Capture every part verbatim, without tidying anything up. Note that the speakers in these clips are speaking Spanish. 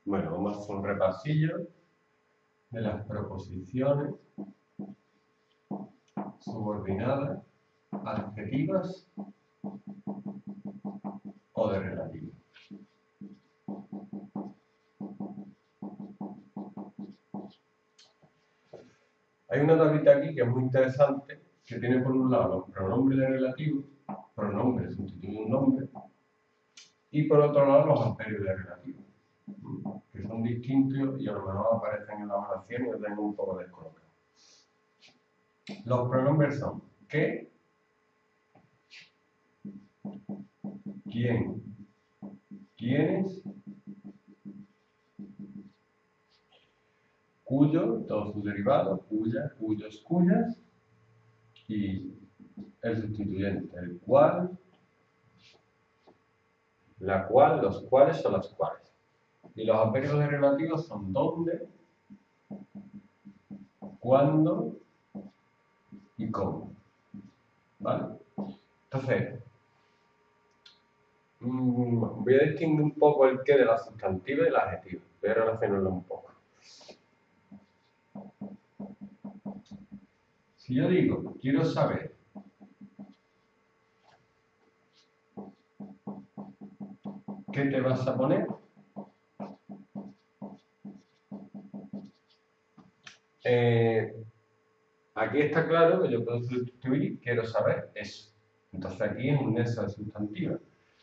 Bueno, vamos a hacer un repasillo de las proposiciones subordinadas, adjetivas o de relativo. Hay una tablita aquí que es muy interesante, que tiene por un lado los pronombres de relativo, pronombre sustituye un nombre, y por otro lado los adverbios de relativo, que son distintos y a lo mejor aparecen en la oración y los tengo un poco descolocados. Los pronombres son qué, quién, quiénes, cuyo, todos sus derivados, cuya, cuyos, cuyas, y el sustituyente, el cual, la cual, los cuales o las cuales. Y los adverbios de relativo son dónde, cuándo y cómo. ¿Vale? Entonces, mmm, voy a distinguir un poco el qué de la sustantiva y del adjetivo. Voy a relacionarlo un poco. Si yo digo, quiero saber ¿qué te vas a poner? Eh, aquí está claro que yo puedo sustituir quiero saber eso. Entonces aquí es un nexo de sustantiva.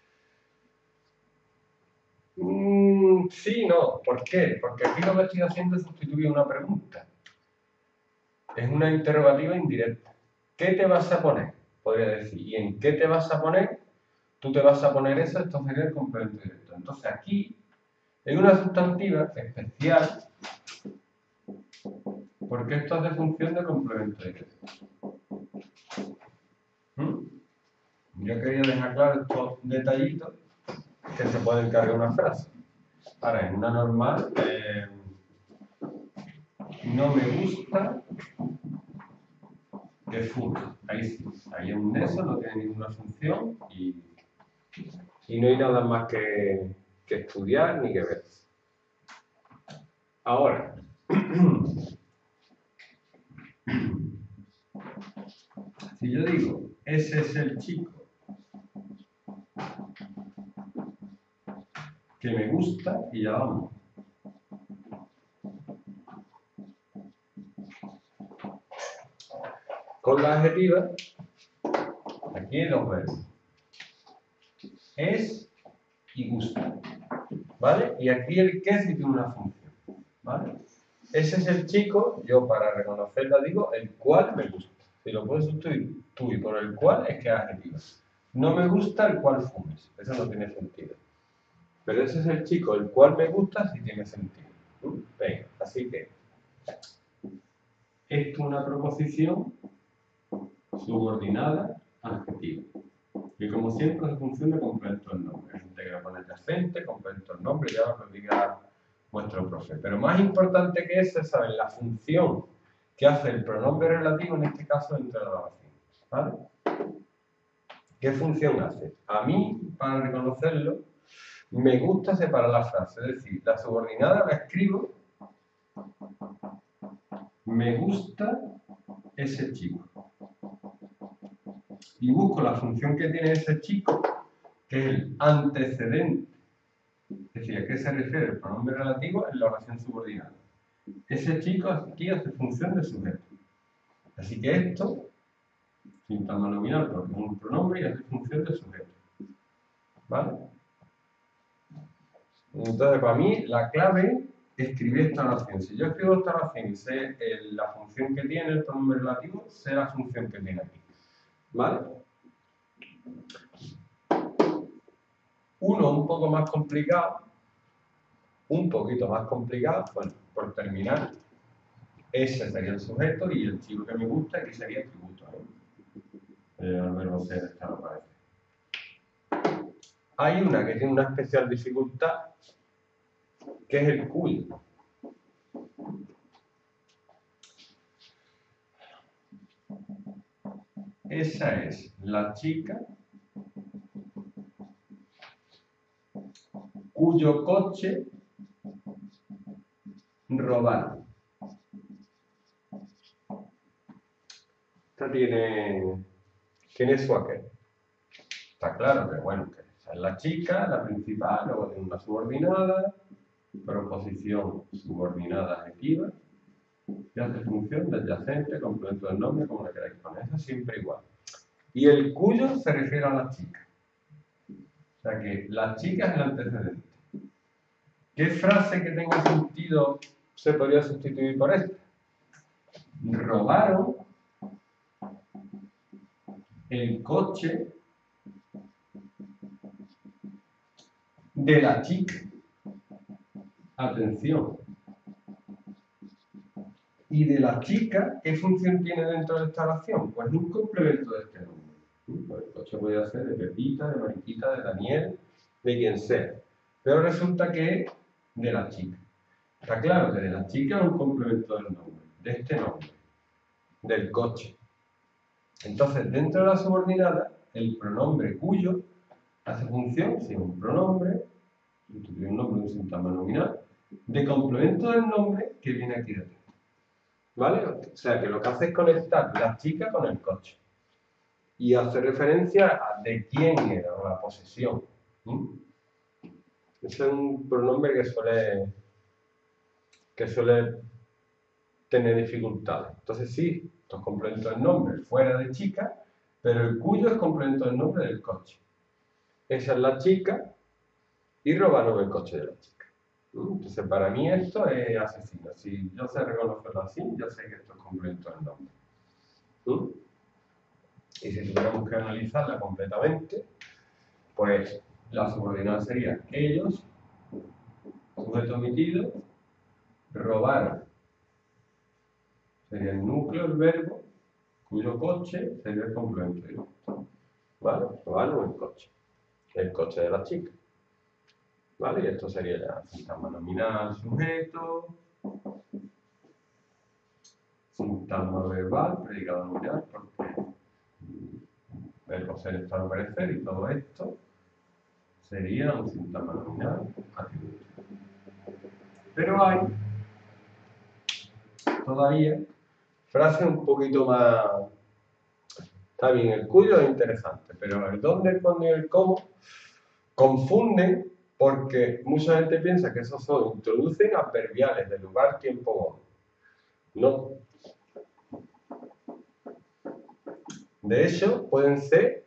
Mm, sí, no. ¿Por qué? Porque aquí lo que estoy haciendo es sustituir una pregunta. Es una interrogativa indirecta. ¿Qué te vas a poner? Podría decir. ¿Y en qué te vas a poner? Tú te vas a poner eso, esto sería el complemento directo. Entonces aquí, en una sustantiva especial, porque esto hace función de complemento directo. ¿Mm? Yo quería dejar claro estos detallitos que se pueden cargar una frase. Ahora, en una normal, eh, no me gusta que fume. Ahí sí, ahí es un nexo, no tiene ninguna función y, y no hay nada más que, que estudiar ni que ver. Ahora, si yo digo, ese es el chico que me gusta, y ya vamos. Con la adjetiva, aquí hay dos verbos. Es y gusta. ¿Vale? Y aquí el qué sí tiene una función. ¿Vale? Ese es el chico, yo para reconocerla digo, el cual me gusta. Si lo puedes sustituir por el cual, es que es adjetivo. No me gusta el cual fumes. Eso no tiene sentido. Pero ese es el chico, el cual me gusta, sí tiene sentido. Venga, así que esto es una proposición subordinada adjetiva. Y como siempre, se funciona complemento el nombre. Hay gente que lo pone adyacente, complemento el nombre, ya lo diga vuestro profe. Pero más importante que eso es saber la función que hace el pronombre relativo, en este caso, dentro de la oración. ¿Vale? ¿Qué función hace? A mí, para reconocerlo, me gusta separar la frase. Es decir, la subordinada la escribo, me gusta ese chico. Y busco la función que tiene ese chico, que es el antecedente. Es decir, ¿a qué se refiere el pronombre relativo en la oración subordinada? Ese chico aquí hace función de sujeto. Así que esto, sintagma nominal, porque es un pronombre y hace función de sujeto. ¿Vale? Entonces, para mí, la clave es escribir esta oración. Si yo escribo esta oración y sé el, la función que tiene el pronombre relativo, sé la función que tiene aquí. ¿Vale? Uno un poco más complicado, un poquito más complicado, bueno, por terminar, ese sería el sujeto y el chico que me gusta aquí sería el tributo. ¿Eh? El verbo ser está no parece. Hay una que tiene una especial dificultad, que es el cuyo. Esa es la chica cuyo coche robaron. Esta tiene, tiene su aquel. Está claro que, bueno, que esa es la chica, la principal, luego tiene una subordinada, proposición subordinada adjetiva, y hace función de adyacente, complemento del nombre, como le queráis poner. Eso siempre igual. Y el cuyo se refiere a la chica. O sea que la chica es el antecedente. ¿Qué frase que tenga sentido se podría sustituir por esta? Robaron el coche de la chica. Atención. ¿Y de la chica qué función tiene dentro de esta oración? Pues un complemento de este nombre. Pues el coche podría ser de Pepita, de Mariquita, de Daniel, de quien sea. Pero resulta que es de la chica. Está claro que de la chica es un complemento del nombre, de este nombre, del coche. Entonces, dentro de la subordinada, el pronombre cuyo hace función, si es un pronombre, sustituye un nombre de un sintagma nominal, de complemento del nombre que viene aquí detrás. ¿Vale? O sea, que lo que hace es conectar la chica con el coche. Y hace referencia a de quién era, o la posesión. ¿Mm? Ese es un pronombre que suele, que suele tener dificultades. Entonces sí, estos complementos del nombre fuera de chica, pero el cuyo es complemento del nombre del coche. Esa es la chica y robaron el coche de la chica. Entonces para mí esto es asesino. Si yo sé reconocerlo así, yo sé que esto es complemento del nombre. ¿Mm? Y si tuviéramos que analizarla completamente, pues la subordinada sería ellos, sujeto omitido, robaron. Sería el núcleo, el verbo, cuyo coche sería el complemento directo. ¿Vale? Robaron el coche. El coche de la chica. ¿Vale? Y esto sería ya sintagma nominal, sujeto, sintagma verbal, predicado nominal, porque verbo ser, estar o parecer, y todo esto sería un sintagma nominal atributo. Pero hay todavía frases un poquito más. Está bien, el cuyo es interesante, pero el dónde, el cuándo y el cómo confunden porque mucha gente piensa que esos son, introducen adverbiales de lugar, tiempo, modo. No. De hecho, pueden ser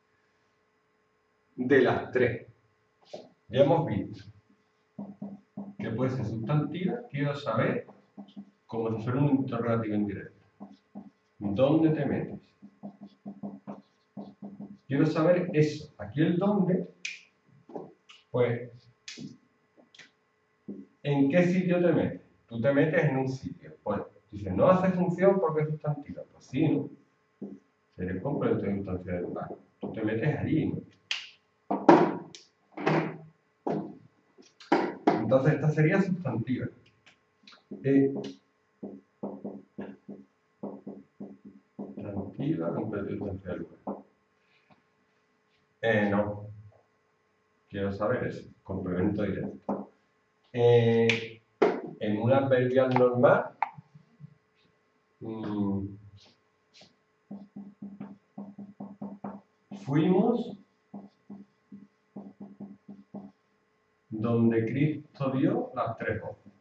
de las tres. Ya hemos visto que puede ser sustantiva, quiero saber, como si fuera un interrogativo indirecto. ¿Dónde te metes? Quiero saber eso. Aquí el dónde, pues, ¿en qué sitio te metes? Tú te metes en un sitio. Pues, dices, no hace función porque es sustantiva. Pues sí, ¿no? Sería el complemento de instancia de lugar. Tú te metes allí, ¿no? Entonces, esta sería sustantiva. Eh, sustantiva, complemento de instancia de lugar. Eh, no. Quiero saber eso. Complemento directo. Eh, en un adverbial normal, mmm, fuimos donde Cristo dio las tres voces.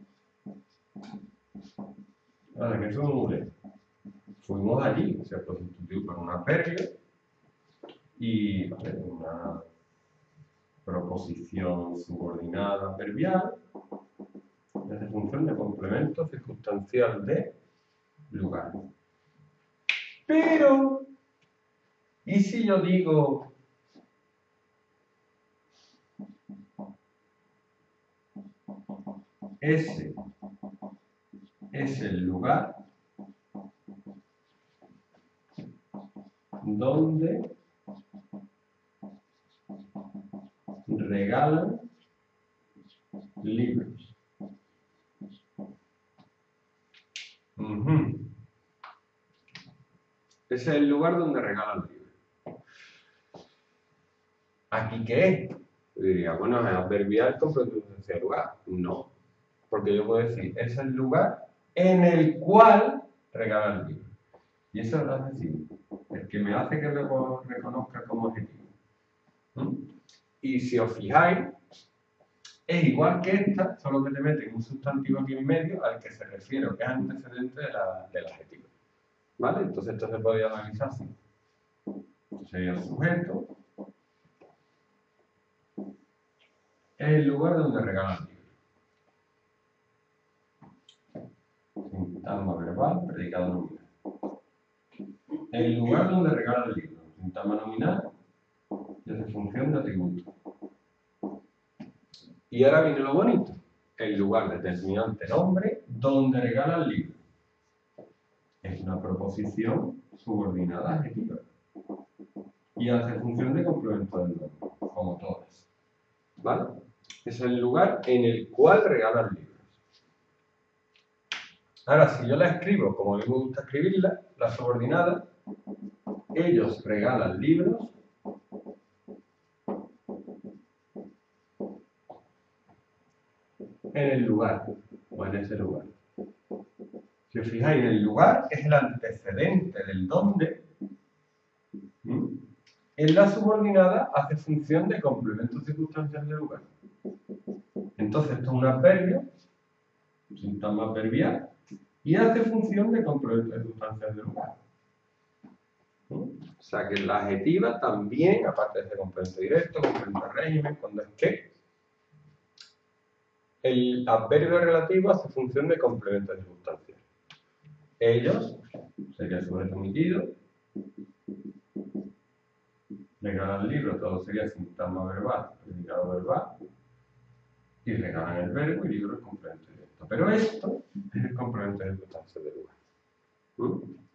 Vale, que eso es un ley. Fuimos allí, se sustituyó por un adverbio y vale, una proposición subordinada adverbial de función de complemento circunstancial de lugar. Pero, ¿y si yo digo ese es el lugar donde regalan libros? Uh-huh. Ese es el lugar donde regalan libros. ¿Aquí qué es? Yo diría, bueno, es adverbial con presencia de lugar. No. Porque yo puedo decir, es el lugar en el cual regala el libro. Y eso es adjetivo, el que me hace que me reconozca como adjetivo. ¿Mm? Y si os fijáis, es igual que esta, solo que te meten un sustantivo aquí en medio al que se refiere, que es antecedente de la, del adjetivo. ¿Vale? Entonces esto se podría analizar así. Sería el sujeto, es el lugar donde regala el libro. Sintagma verbal, predicado nominal. El lugar donde regala el libro. Sintagma nominal y hace función de atributo. Y ahora viene lo bonito. El lugar determinante nombre donde regala el libro. Es una proposición subordinada adjetiva. Y hace función de complemento del nombre, como todas. ¿Vale? Es el lugar en el cual regala el libro. Ahora, si yo la escribo como a mí me gusta escribirla, la subordinada, ellos regalan libros en el lugar, o en ese lugar. Si os fijáis, el lugar es el antecedente del dónde. ¿Mm? En la subordinada hace función de complemento circunstancial del lugar. Entonces, esto es un adverbio, sintagma adverbial, y hace función de complemento circunstancial del lugar. ¿Mm? O sea que la adjetiva también, aparte de ese complemento directo, complemento de régimen, cuando es que, el adverbio relativo hace función de complemento circunstancial. Ellos, sería el sujeto omitido, regalan el libro, todo sería sintagma verbal, predicado verbal, y regalan el verbo y libro es complemento directo. Pero esto es el complemento de circunstancias del lugar. ¿Mm?